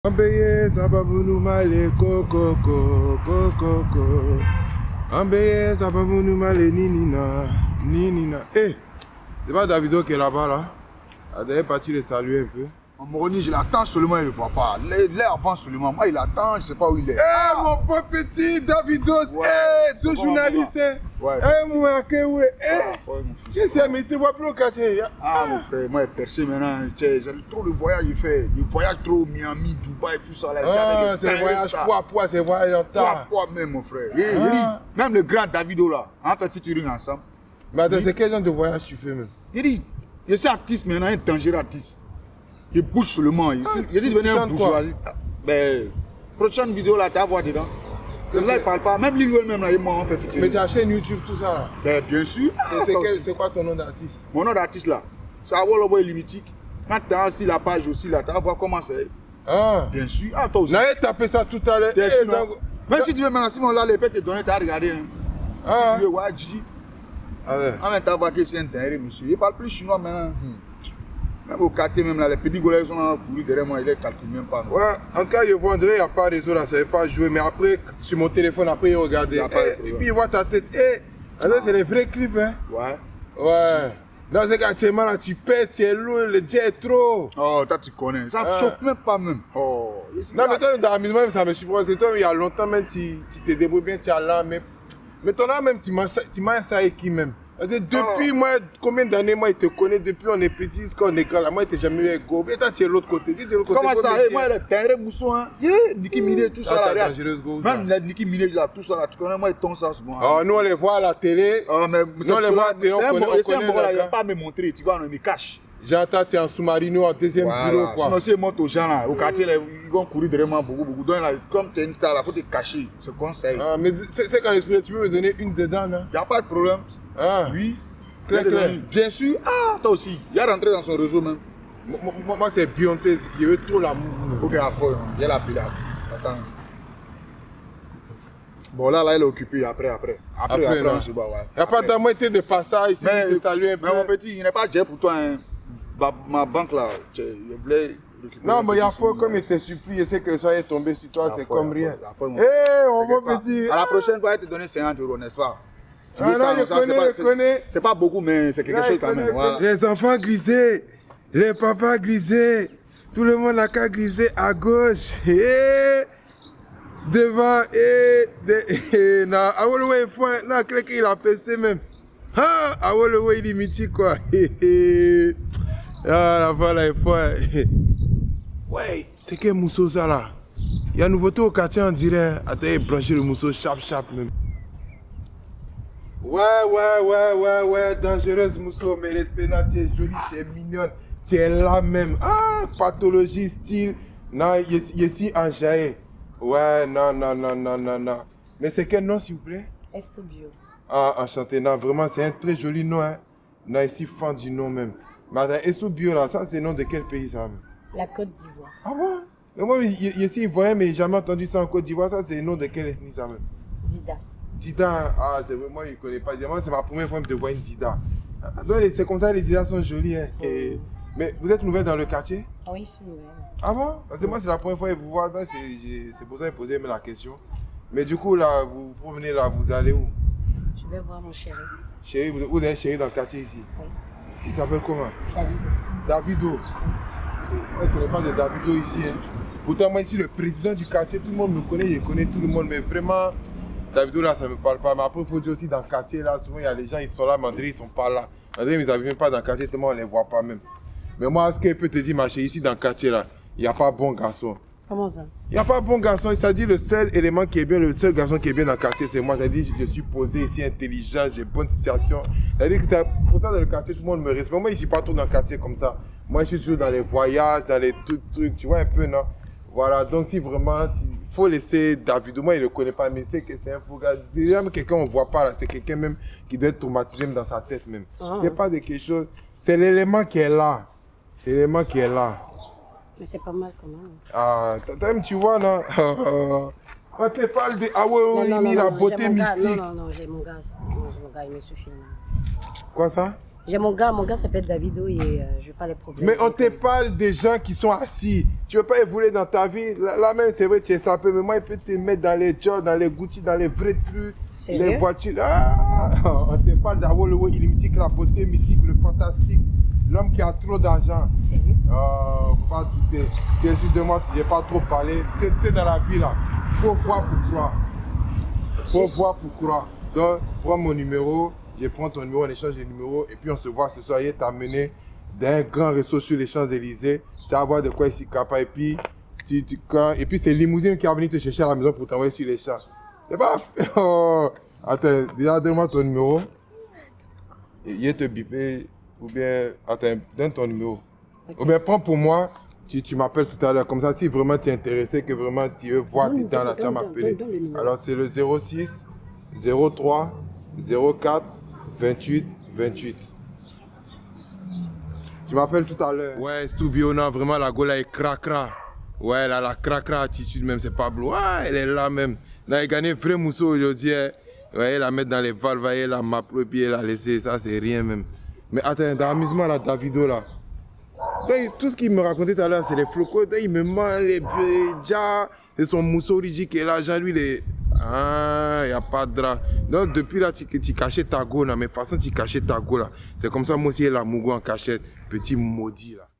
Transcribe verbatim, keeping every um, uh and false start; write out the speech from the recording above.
Ambeye sababunu male koko koko koko koko. Ambeye sababunu male ninina ninina. Eh, c'est pas Davido qui est là-bas là. Il devait partir le saluer un peu. Moroni, je l'attends seulement, il ne voit pas. Il avance seulement. Moi, il attend, je ne sais pas où il est. Eh, ah, mon pauvre petit Davidos, ouais. Eh, deux journalistes. Ouais. Eh, mon frère, ouais. Eh, qu'est-ce que c'est, mais tu ne vois plus au quartier. Ah, mon frère, moi, percé maintenant. J'ai trop le voyage, il fait. Il voyage trop, Miami, Dubaï, tout ça. Là, ah, c'est voyage poids, poids, c'est voyage en temps. Poids, poids même, mon frère. Et, ah. dit, même le grand Davido, là, on fait featuring ensemble. Mais attends, c'est quel genre de voyage tu fais même? Il dit, je suis artiste maintenant, un dangereux artiste. Il bouge seulement. Il dit de venir un bourgeoisie. Ben, prochaine vidéo là, tu vas voir dedans. Là, il parle pas. Même lui-même, là, moi, on fait featuring. Mais tu as chaîne YouTube, tout ça là? Ben, bien sûr. C'est quoi ton nom d'artiste? Mon nom d'artiste là, c'est Awolowo Illimitic. Quand tu as aussi la page aussi là, tu vas voir comment c'est. Ah. Bien sûr. Ah, toi aussi. J'avais tapé ça tout à l'heure. Eh, donc... Même si tu veux maintenant, si mon là, les peut te donner, tu as regardé. Hein. Ah. Si tu veux, ouais, Gigi. Ah ouais. En même temps, voir que c'est un dernier monsieur. Il parle plus chinois maintenant. Hmm. Même au quartier, même là, les petits gars sont courus derrière moi, ils ne calculent même pas. Non. Ouais, en tout cas, je vois, il n'y a pas de réseau là, ça ne veut pas jouer. Mais après, sur mon téléphone, après, ils regardent. Et puis, ils voient ta tête. Eh, ah. C'est les vrais clips, hein. Ouais. Ouais. Dans ce quartier, là, tu pètes, tu es loin, le jet est trop. Oh, toi, tu connais. Ça ne ah. chauffe même pas, même. Oh. Non, mais toi, dans l'amusement, ça me surprend. C'est toi, il y a longtemps, même, tu, tu te débrouilles bien, tu es là. Mais, mais ton âme, même, tu manges ça avec qui, même? Parce que depuis, oh. moi, combien d'années, moi, il te connaît, depuis on est petit, jusqu'à on est grand, là, moi, il t'a jamais eu un go. Et toi, tu es de l'autre côté. Tu es de l'autre côté. Comment ça, hey, moi, le terrain mousson, hein, yeah, Nicki Minaj, tout ça, là, même les Nicki Minaj, là, tout ça, là, tu connais, moi, ils tombent ça souvent. Oh, nous, on les voit à la télé. Oh, mais nous, on les voit à la télé, on connaît, on connaît. Il ne va pas me montrer, tu vois, on me cache. J'entends, tu es en sous-marino, en deuxième voilà. bureau, quoi. Sinon, si ils montent aux gens, là, au quartier, là, ils vont courir vraiment beaucoup, beaucoup. Donc, là, comme tu es une star, il faut te cacher, ce conseil. Ah, mais c'est quand tu peux me donner une dedans, là? Il n'y a pas de problème. Ah. Oui. Claire, clair. Bien sûr. Ah, toi aussi. Il est rentré dans son réseau même. Moi, moi, moi c'est Beyoncé, je veux trop l'amour. Ok, à fond. Il y a la pile. Attends. Bon, là, là, il est occupé. Après, après. Après, après, après on se bat. Ouais. Il n'y a pas d'amour été de passage ici. Mais, de saluer un peu. Mais mon petit, il n'est pas jet pour toi. Hein. Ma, ma banque là, je voulais récupérer. Non, mais il y a faux, comme il te supplie, je sais que le soir est tombé sur toi, c'est comme rien. Eh, mon bon petit. À la prochaine fois, il te donner cinquante euros, n'est-ce pas? Ah non, ça, je ça, connais, je connais. C'est pas beaucoup, mais c'est quelque non, chose quand même. Voilà. Les enfants grisés, les papas grisés, tout le monde a qu'à griser à gauche, et devant, et, de, et non, Awolowo est fou, non, quelqu'un il a pensé même. Ah, Awolowo il est mythique quoi. Ah, la voilà est fou. Ouais, c'est quel mousseau ça là? Il y a une nouveauté au quartier, on dirait. Attends, il branché le mousseau chap chap même. Ouais, ouais, ouais, ouais, ouais, dangereuse mousseau, mais l'espénat, tu es jolie, tu es mignonne, tu es là même. Ah, pathologie, style. Non, il est si enjaillé. Ouais, non, non, non, non, non, non. Mais c'est quel nom, s'il vous plaît? Estobio. Ah, enchanté, non, vraiment, c'est un très joli nom, hein. Non, ici, fan du nom même. Mais attends, Estobio, là, ça, c'est le nom de quel pays, ça même? La Côte d'Ivoire. Ah bon? Mais moi, ici, ivoirien, mais j'ai jamais entendu ça en Côte d'Ivoire, ça, c'est le nom de quelle ethnie, ça même? Dida. Dida, ah, c'est vrai, moi, je ne connais pas. Moi, c'est ma première fois de voir une Dida. Donc, c'est comme ça, les Didas sont jolies. Hein. Et... Mais vous êtes nouvelle dans le quartier? Oui, je suis nouvelle. Ah bon? Parce que moi, c'est la première fois que vous voir. C'est pour ça que je posais la question. Mais du coup, là, vous promenez là, vous allez où? Je vais voir mon chéri. Chéri, vous, vous avez un chéri dans le quartier ici? Oui. Il s'appelle comment? Davido. Davido. On ne connaît pas de Davido ici. Hein. Pourtant, moi, ici, le président du quartier, tout le monde me connaît, je connais tout le monde, mais vraiment. Davido là ça me parle pas, mais après il faut dire aussi dans le quartier là, souvent il y a les gens ils sont là, mais André ils sont pas là. André ils n'arrivent même pas dans le quartier, tellement on les voit pas même. Mais moi ce qu'il peut te dire ma chérie, ici dans le quartier là, il n'y a pas bon garçon. Comment ça? Il n'y a pas bon garçon, c'est-à-dire le seul élément qui est bien, le seul garçon qui est bien dans le quartier c'est moi. C'est-à-dire je suis posé ici, intelligent, j'ai bonne situation. C'est-à-dire que c'est pour ça dans le quartier tout le monde me respecte. Moi je suis pas trop dans le quartier comme ça. Moi je suis toujours dans les voyages, dans les trucs, trucs, tu vois un peu non? Voilà, donc si vraiment, il faut laisser Davido, moi il ne le connaît pas, mais c'est que c'est un fou gars. Déjà, quelqu'un on ne voit pas là, c'est quelqu'un même qui doit être traumatisé même dans sa tête même. Ah. C'est pas de quelque chose, c'est l'élément qui est là. C'est l'élément qui est là. Mais c'est pas mal quand même. Ah, même tu vois là, on te parle de Awolowo, la beauté mystique. Non, non, non, j'ai mon gars, mon gars, il me suffit. Quoi ça? J'ai mon gars, mon gars s'appelle Davido et euh, je veux pas les problèmes. Mais on te parle des gens qui sont assis. Tu veux pas évoluer dans ta vie. Là, là même, c'est vrai, tu es sapé, mais moi, il peut te mettre dans les jobs, dans les Gucci, dans les vrais trucs, les voitures. Ah, on te parle d'avoir le illimité, la beauté mystique, le fantastique, l'homme qui a trop d'argent. Sérieux? Oh, faut pas douter. Tu es sûr de moi, tu n'as pas trop parlé. C'est dans la vie là. Faut voir pour croire. Faut voir pour croire. Donc, prends mon numéro. Je prends ton numéro, on échange les numéros et puis on se voit ce soir. Il t'a amené d'un grand réseau sur les Champs-Élysées. Tu vas voir de quoi ici capable. Et puis, tu, tu, quand, et puis c'est Limousine qui va venir te chercher à la maison pour t'envoyer sur les champs. C'est pas oh. Attends, déjà donne-moi ton numéro. Et il te biper. Ou bien, attends, donne ton numéro. Okay. Ou bien prends pour moi. Tu, tu m'appelles tout à l'heure. Comme ça, si vraiment tu es intéressé, que vraiment tu veux voir non, dedans, là, tu vas m'appeler. Alors c'est le zéro six zéro trois zéro quatre vingt-huit vingt-huit. Tu m'appelles tout à l'heure. Ouais, Stoubiona, vraiment la gola est cracra. Ouais, là, la cracra attitude même, c'est Pablo. Ah, elle est là même. Là, elle a gagné vrai mousseau aujourd'hui. Hein. Ouais, elle la mettre dans les valves, elle la m'appelle et puis elle a laissé. Ça, c'est rien même. Mais attends, dans l'amusement, là, Davido, là. Donc, tout ce qu'il me racontait tout à l'heure, c'est les flocons. Il me ment les déjà. C'est son mousseau ridicule qui est là. Genre, lui, il est. Ah, il n'y a pas de drap. Donc, depuis là, tu, tu cachais ta go, là. Mais de toute façon, tu cachais ta go, là. C'est comme ça, moi aussi, la Mougou en cachette. Petit maudit, là.